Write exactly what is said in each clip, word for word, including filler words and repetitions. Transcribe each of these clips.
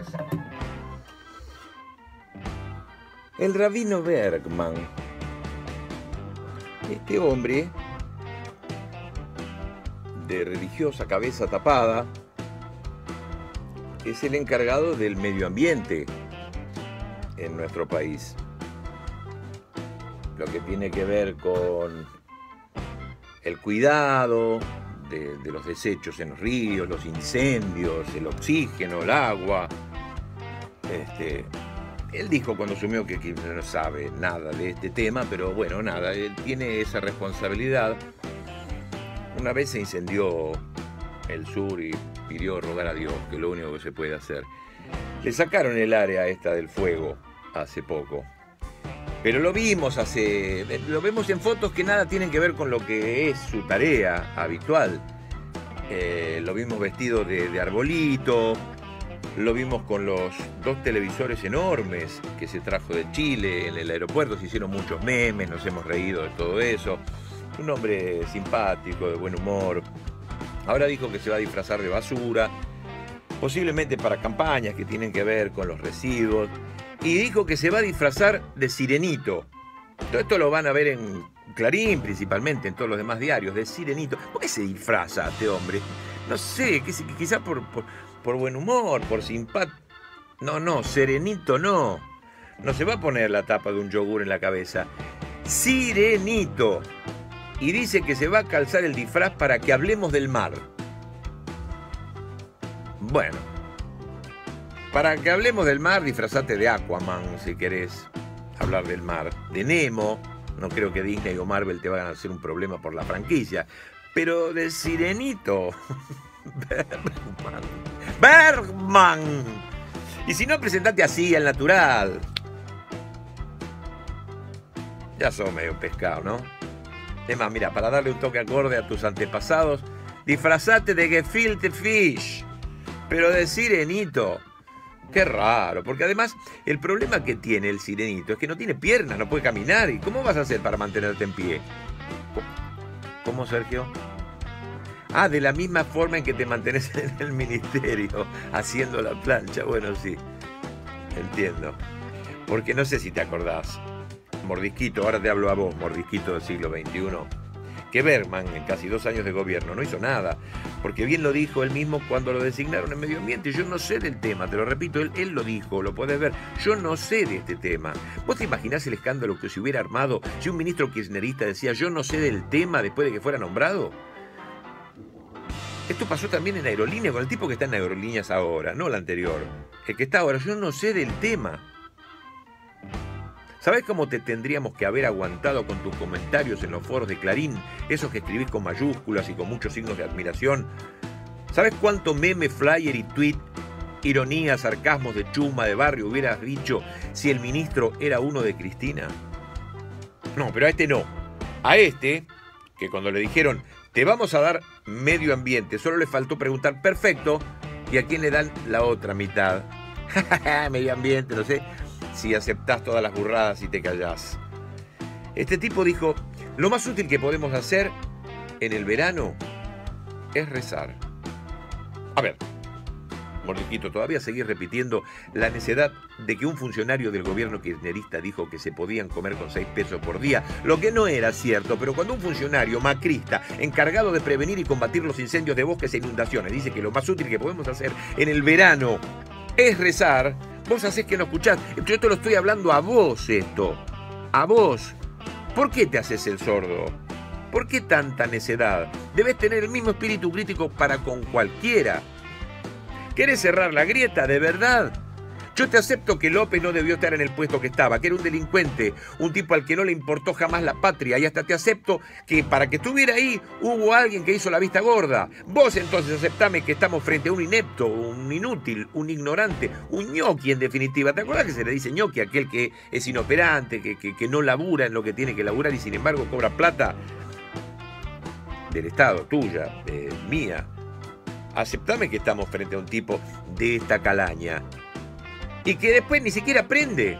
El rabino Bergman, este hombre de religiosa cabeza tapada, es el encargado del medio ambiente en nuestro país. Lo que tiene que ver con el cuidado de, de los desechos en los ríos, los incendios, el oxígeno, el agua. Este, él dijo cuando asumió que, que no sabe nada de este tema, pero bueno, nada, él tiene esa responsabilidad. Una vez se incendió el sur y pidió rogar a Dios, que es lo único que se puede hacer. Le sacaron el área esta del fuego hace poco. Pero lo vimos hace, lo vemos en fotos que nada tienen que ver con lo que es su tarea habitual. Eh, lo vimos vestido de, de arbolito, lo vimos con los dos televisores enormes que se trajo de Chile en el aeropuerto, se hicieron muchos memes, nos hemos reído de todo eso. Un hombre simpático, de buen humor. Ahora dijo que se va a disfrazar de basura, posiblemente para campañas que tienen que ver con los residuos. Y dijo que se va a disfrazar de sirenito. Todo esto lo van a ver en Clarín, principalmente, en todos los demás diarios, de sirenito. ¿Por qué se disfraza este hombre? No sé, quizás por, por, por buen humor, por simpatía. No, no, serenito no. No se va a poner la tapa de un yogur en la cabeza. Sirenito. Y dice que se va a calzar el disfraz para que hablemos del mar. Bueno. Para que hablemos del mar, disfrazate de Aquaman, si querés hablar del mar. De Nemo, no creo que Disney o Marvel te vayan a hacer un problema por la franquicia. Pero del sirenito. Bergman. Bergman. Y si no, presentate así, al natural. Ya sos medio pescado, ¿no? Es más, mira, para darle un toque acorde a tus antepasados, disfrazate de gefilte fish. Pero de sirenito. Qué raro, porque además el problema que tiene el sirenito es que no tiene piernas, no puede caminar. ¿Y cómo vas a hacer para mantenerte en pie? ¿Cómo, Sergio? Ah, de la misma forma en que te mantenés en el ministerio, haciendo la plancha. Bueno, sí, entiendo. Porque no sé si te acordás, Mordisquito, ahora te hablo a vos, Mordisquito del siglo veintiuno, que Bergman, en casi dos años de gobierno, no hizo nada, porque bien lo dijo él mismo cuando lo designaron en medio ambiente. Yo no sé del tema, te lo repito, él, él lo dijo, lo podés ver. Yo no sé de este tema. ¿Vos te imaginás el escándalo que se hubiera armado si un ministro kirchnerista decía yo no sé del tema después de que fuera nombrado? Esto pasó también en Aerolíneas, con el tipo que está en Aerolíneas ahora, no el anterior. El que está ahora, yo no sé del tema. ¿Sabés cómo te tendríamos que haber aguantado con tus comentarios en los foros de Clarín? Esos que escribís con mayúsculas y con muchos signos de admiración. ¿Sabés cuánto meme, flyer y tweet, ironía, sarcasmos de chuma, de barrio hubieras dicho si el ministro era uno de Cristina? No, pero a este no. A este, que cuando le dijeron, te vamos a dar medio ambiente, solo le faltó preguntar, perfecto, ¿y a quién le dan la otra mitad? Medio ambiente, no sé. Si aceptás todas las burradas y te callás. Este tipo dijo, lo más útil que podemos hacer en el verano es rezar. A ver, Mordisquito, todavía seguís repitiendo la necedad de que un funcionario del gobierno kirchnerista dijo que se podían comer con seis pesos por día, lo que no era cierto, pero cuando un funcionario macrista encargado de prevenir y combatir los incendios de bosques e inundaciones dice que lo más útil que podemos hacer en el verano es rezar, vos hacés que no escuchás. Yo te lo estoy hablando a vos esto. A vos. ¿Por qué te haces el sordo? ¿Por qué tanta necedad? Debes tener el mismo espíritu crítico para con cualquiera. ¿Querés cerrar la grieta? ¿De verdad? Yo te acepto que López no debió estar en el puesto que estaba, que era un delincuente, un tipo al que no le importó jamás la patria, y hasta te acepto que para que estuviera ahí hubo alguien que hizo la vista gorda. Vos entonces aceptame que estamos frente a un inepto, un inútil, un ignorante, un ñoqui en definitiva. ¿Te acuerdas que se le dice ñoqui a aquel que es inoperante, que, que, que no labura en lo que tiene que laburar y sin embargo cobra plata del Estado, tuya, eh, mía? Aceptame que estamos frente a un tipo de esta calaña. Y que después ni siquiera aprende.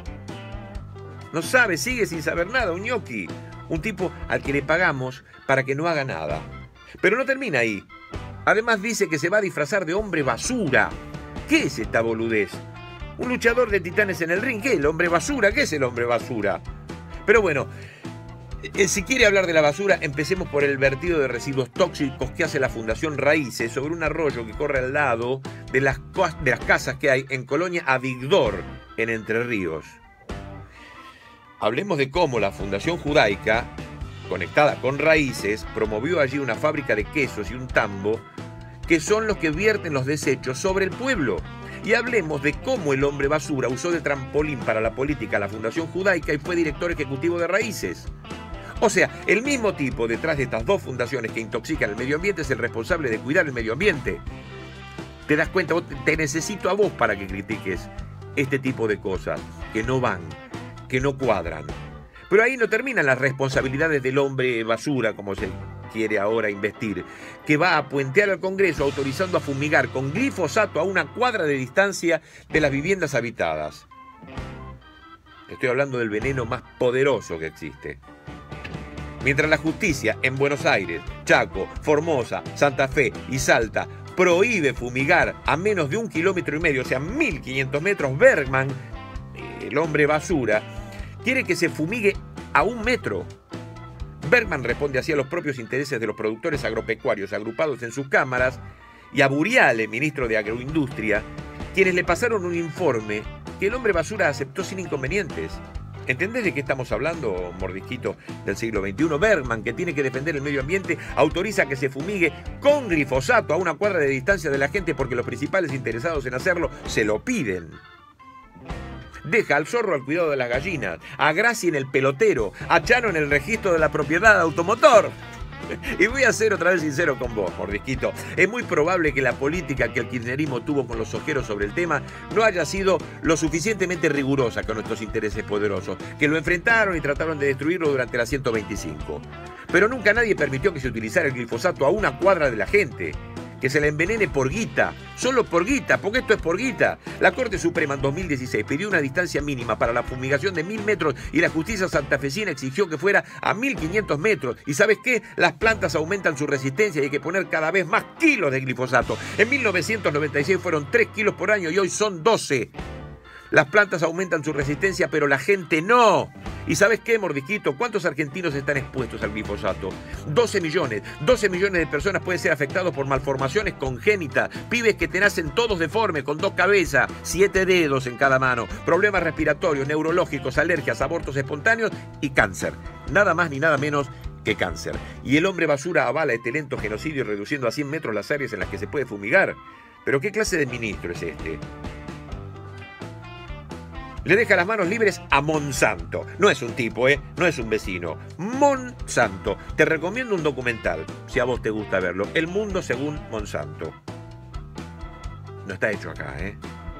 No sabe, sigue sin saber nada, un ñoqui. Un tipo al que le pagamos para que no haga nada. Pero no termina ahí. Además dice que se va a disfrazar de hombre basura. ¿Qué es esta boludez? Un luchador de titanes en el ring. ¿Qué? ¿El hombre basura? ¿Qué es el hombre basura? Pero bueno, eh, si quiere hablar de la basura, empecemos por el vertido de residuos tóxicos que hace la Fundación Raíces sobre un arroyo que corre al lado de las, de las casas que hay en Colonia Avigdor, en Entre Ríos. Hablemos de cómo la Fundación Judaica, conectada con Raíces, promovió allí una fábrica de quesos y un tambo que son los que vierten los desechos sobre el pueblo. Y hablemos de cómo el hombre basura usó de trampolín para la política a la Fundación Judaica y fue director ejecutivo de Raíces. O sea, el mismo tipo detrás de estas dos fundaciones que intoxican el medio ambiente es el responsable de cuidar el medio ambiente. ¿Te das cuenta? Te necesito a vos para que critiques este tipo de cosas que no van, que no cuadran. Pero ahí no terminan las responsabilidades del hombre basura, como se quiere ahora investir, que va a puentear al Congreso autorizando a fumigar con glifosato a una cuadra de distancia de las viviendas habitadas. Estoy hablando del veneno más poderoso que existe. Mientras la justicia en Buenos Aires, Chaco, Formosa, Santa Fe y Salta prohíbe fumigar a menos de un kilómetro y medio, o sea, mil quinientos metros, Bergman, el hombre basura, quiere que se fumigue a un metro. Bergman responde así a los propios intereses de los productores agropecuarios agrupados en sus cámaras y a Buriale, ministro de Agroindustria, quienes le pasaron un informe que el hombre basura aceptó sin inconvenientes. ¿Entendés de qué estamos hablando, mordisquito del siglo veintiuno? Bergman, que tiene que defender el medio ambiente, autoriza que se fumigue con glifosato a una cuadra de distancia de la gente porque los principales interesados en hacerlo se lo piden. Deja al zorro al cuidado de las gallinas, a Graci en el pelotero, a Chano en el registro de la propiedad automotor. Y voy a ser otra vez sincero con vos, mordisquito. Es muy probable que la política que el kirchnerismo tuvo con los ojeros sobre el tema no haya sido lo suficientemente rigurosa con nuestros intereses poderosos, que lo enfrentaron y trataron de destruirlo durante la ciento veinticinco. Pero nunca nadie permitió que se utilizara el glifosato a una cuadra de la gente, que se la envenene por guita, solo por guita, porque esto es por guita. La Corte Suprema en dos mil dieciséis pidió una distancia mínima para la fumigación de mil metros y la justicia santafesina exigió que fuera a mil quinientos metros. ¿Y sabes qué? Las plantas aumentan su resistencia y hay que poner cada vez más kilos de glifosato. En mil novecientos noventa y seis fueron tres kilos por año y hoy son doce. Las plantas aumentan su resistencia, pero la gente no. ¿Y sabes qué, mordisquito? ¿Cuántos argentinos están expuestos al glifosato? doce millones. doce millones de personas pueden ser afectados por malformaciones congénitas. Pibes que te nacen todos deformes, con dos cabezas, siete dedos en cada mano. Problemas respiratorios, neurológicos, alergias, abortos espontáneos y cáncer. Nada más ni nada menos que cáncer. Y el hombre basura avala este lento genocidio reduciendo a cien metros las áreas en las que se puede fumigar. ¿Pero qué clase de ministro es este? Le deja las manos libres a Monsanto. No es un tipo, ¿eh? No es un vecino. Monsanto. Te recomiendo un documental, si a vos te gusta verlo. El mundo según Monsanto. No está hecho acá, ¿eh?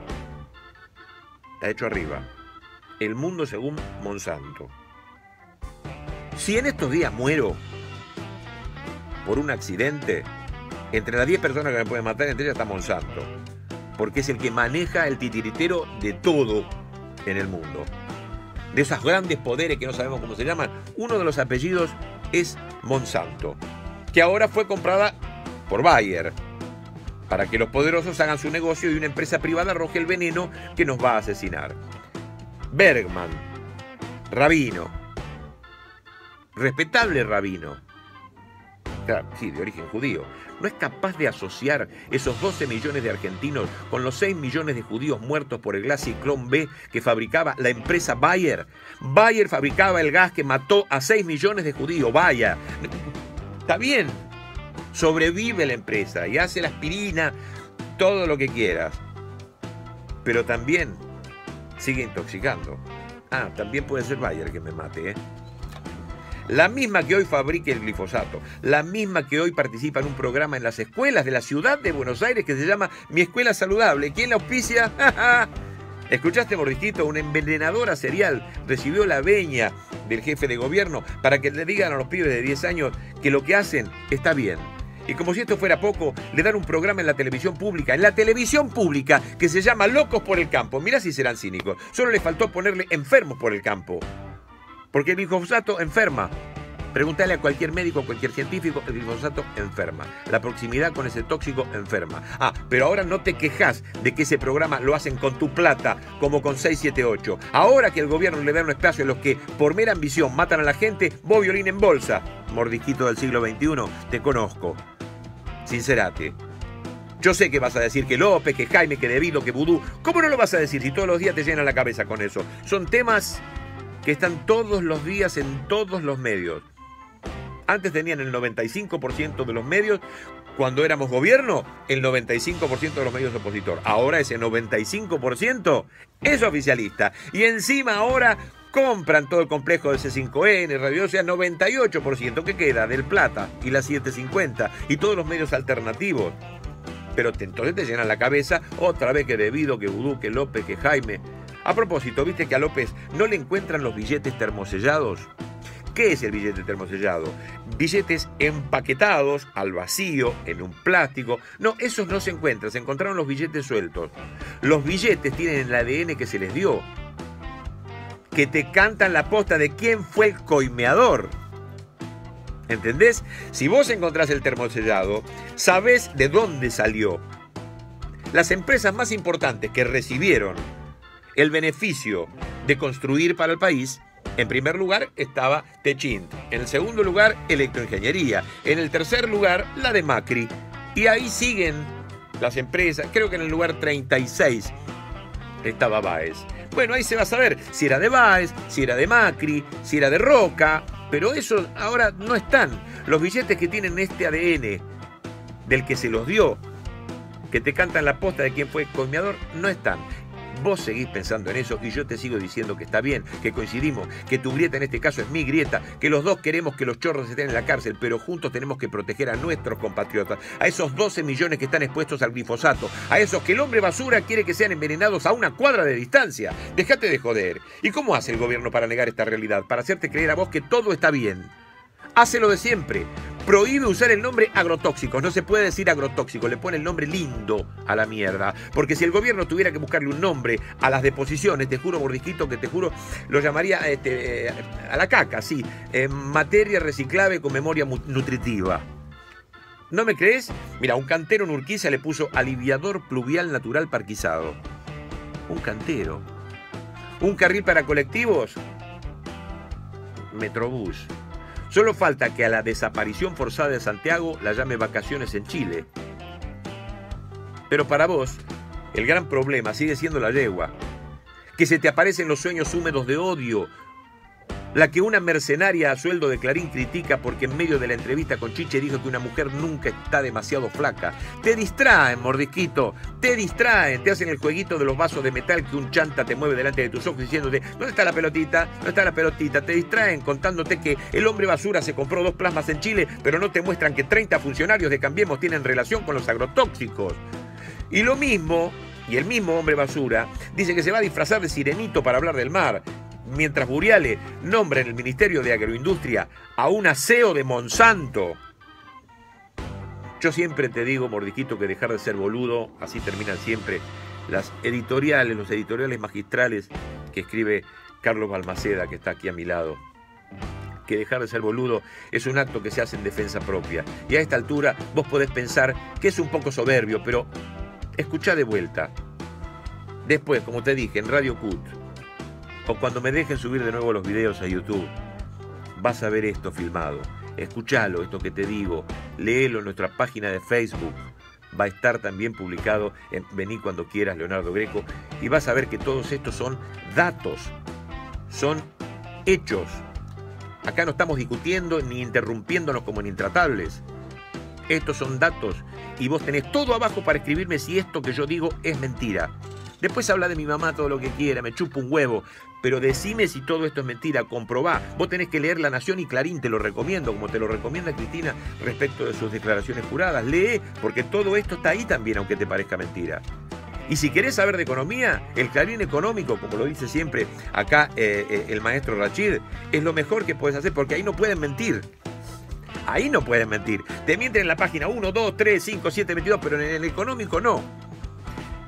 Está hecho arriba. El mundo según Monsanto. Si en estos días muero por un accidente, entre las diez personas que me pueden matar, entre ellas está Monsanto. Porque es el que maneja el titiritero de todo en el mundo. De esos grandes poderes que no sabemos cómo se llaman, uno de los apellidos es Monsanto, que ahora fue comprada por Bayer para que los poderosos hagan su negocio y una empresa privada arroje el veneno que nos va a asesinar. Bergman, rabino, respetable rabino, claro, sí, de origen judío, no es capaz de asociar esos doce millones de argentinos con los seis millones de judíos muertos por el gas Ciclón B que fabricaba la empresa Bayer. Bayer fabricaba el gas que mató a seis millones de judíos. Vaya, está bien, sobrevive la empresa y hace la aspirina, todo lo que quieras, pero también sigue intoxicando. Ah, también puede ser Bayer que me mate, ¿eh? La misma que hoy fabrica el glifosato, la misma que hoy participa en un programa en las escuelas de la ciudad de Buenos Aires que se llama Mi Escuela Saludable. ¿Quién la auspicia? ¿Escuchaste, mordisquito? Una envenenadora serial recibió la veña del jefe de gobierno para que le digan a los pibes de diez años que lo que hacen está bien. Y como si esto fuera poco, le dan un programa en la televisión pública, en la televisión pública, que se llama Locos por el Campo. Mirá si serán cínicos. Solo les faltó ponerle enfermos por el campo. Porque el glifosato enferma. Pregúntale a cualquier médico, a cualquier científico, el glifosato enferma. La proximidad con ese tóxico enferma. Ah, pero ahora no te quejas de que ese programa lo hacen con tu plata, como con seis siete ocho. Ahora que el gobierno le da un espacio a los que por mera ambición matan a la gente, vos violín en bolsa. Mordisquito del siglo veintiuno, te conozco. Sincerate. Yo sé que vas a decir que López, que Jaime, que Debido, que Vudú. ¿Cómo no lo vas a decir si todos los días te llenan la cabeza con eso? Son temas que están todos los días en todos los medios. Antes tenían el noventa y cinco por ciento de los medios, cuando éramos gobierno, el noventa y cinco por ciento de los medios opositor. Ahora ese noventa y cinco por ciento es oficialista. Y encima ahora compran todo el complejo de C cinco N, Radio, o sea, noventa y ocho por ciento que queda del Plata y la setecientos cincuenta y todos los medios alternativos. Pero te, entonces te llenan la cabeza otra vez que Debido, que Vudú, que López, que Jaime. A propósito, ¿viste que a López no le encuentran los billetes termosellados? ¿Qué es el billete termosellado? Billetes empaquetados al vacío, en un plástico. No, esos no se encuentran, se encontraron los billetes sueltos. Los billetes tienen el A D N que se les dio, que te cantan la posta de quién fue el coimeador. ¿Entendés? Si vos encontrás el termosellado, sabés de dónde salió. Las empresas más importantes que recibieron el beneficio de construir para el país, en primer lugar estaba Techint, en el segundo lugar Electroingeniería, en el tercer lugar la de Macri, y ahí siguen las empresas. Creo que en el lugar treinta y seis estaba Báez. Bueno, ahí se va a saber si era de Báez, si era de Macri, si era de Roca, pero esos ahora no están. Los billetes que tienen este A D N del que se los dio, que te cantan la posta de quién fue el coimeador, no están. Vos seguís pensando en eso y yo te sigo diciendo que está bien, que coincidimos, que tu grieta en este caso es mi grieta, que los dos queremos que los chorros estén en la cárcel, pero juntos tenemos que proteger a nuestros compatriotas, a esos doce millones que están expuestos al glifosato, a esos que el hombre basura quiere que sean envenenados a una cuadra de distancia. Déjate de joder. ¿Y cómo hace el gobierno para negar esta realidad? Para hacerte creer a vos que todo está bien. Hace lo de siempre. Prohíbe usar el nombre agrotóxicos. No se puede decir agrotóxico, le pone el nombre lindo a la mierda. Porque si el gobierno tuviera que buscarle un nombre a las deposiciones, te juro, Mordisquito, que te juro, lo llamaría este, a la caca, sí. Eh, materia reciclable con memoria nutritiva. ¿No me crees? Mira, un cantero en Urquiza le puso aliviador pluvial natural parquizado. Un cantero. Un carril para colectivos. Metrobús. Solo falta que a la desaparición forzada de Santiago la llame vacaciones en Chile. Pero para vos, el gran problema sigue siendo la yegua. Que se te aparecen los sueños húmedos de odio. La que una mercenaria a sueldo de Clarín critica porque en medio de la entrevista con Chiche dijo que una mujer nunca está demasiado flaca. Te distraen, Mordisquito, te distraen, te hacen el jueguito de los vasos de metal que un chanta te mueve delante de tus ojos diciéndote ¿dónde está la pelotita? ¿Dónde está la pelotita? Te distraen contándote que el hombre basura se compró dos plasmas en Chile, pero no te muestran que treinta funcionarios de Cambiemos tienen relación con los agrotóxicos. Y lo mismo, y el mismo hombre basura, dice que se va a disfrazar de sirenito para hablar del mar. Mientras Buriale nombra en el Ministerio de Agroindustria a un C E O de Monsanto. Yo siempre te digo, Mordisquito, que dejar de ser boludo, así terminan siempre las editoriales, los editoriales magistrales que escribe Carlos Balmaceda, que está aquí a mi lado. Que dejar de ser boludo es un acto que se hace en defensa propia. Y a esta altura vos podés pensar que es un poco soberbio, pero escuchá de vuelta. Después, como te dije, en Radio Cut, o cuando me dejen subir de nuevo los videos a YouTube, vas a ver esto filmado. Escuchalo, esto que te digo. Léelo en nuestra página de Facebook. Va a estar también publicado en Vení Cuando Quieras, Leonardo Greco. Y vas a ver que todos estos son datos. Son hechos. Acá no estamos discutiendo ni interrumpiéndonos como en Intratables. Estos son datos. Y vos tenés todo abajo para escribirme si esto que yo digo es mentira. Después habla de mi mamá todo lo que quiera, me chupa un huevo. Pero decime si todo esto es mentira, comprobá. Vos tenés que leer La Nación y Clarín, te lo recomiendo, como te lo recomienda Cristina respecto de sus declaraciones juradas. Lee, porque todo esto está ahí también, aunque te parezca mentira. Y si querés saber de economía, el Clarín económico, como lo dice siempre acá eh, eh, el maestro Rachid, es lo mejor que puedes hacer, porque ahí no pueden mentir. Ahí no pueden mentir. Te mienten en la página uno, dos, tres, cinco, siete, veintidós, pero en el económico no.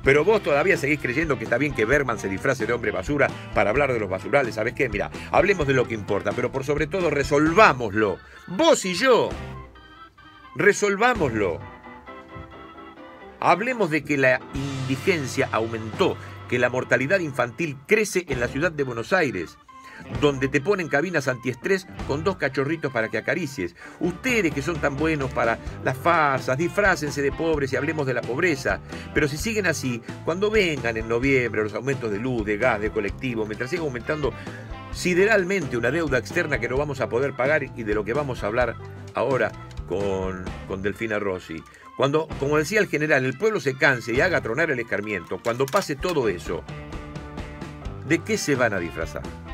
Pero vos todavía seguís creyendo que está bien que Berman se disfrace de hombre basura para hablar de los basurales. ¿Sabés qué? Mira, hablemos de lo que importa, pero por sobre todo resolvámoslo. Vos y yo. Resolvámoslo. Hablemos de que la indigencia aumentó, que la mortalidad infantil crece en la ciudad de Buenos Aires, donde te ponen cabinas antiestrés con dos cachorritos para que acaricies. Ustedes que son tan buenos para las farsas, disfrácense de pobres y hablemos de la pobreza. Pero si siguen así, cuando vengan en noviembre los aumentos de luz, de gas, de colectivo, mientras siga aumentando sideralmente una deuda externa que no vamos a poder pagar y de lo que vamos a hablar ahora con, con Delfina Rossi. Cuando, como decía el general, el pueblo se canse y haga tronar el escarmiento, cuando pase todo eso, ¿de qué se van a disfrazar?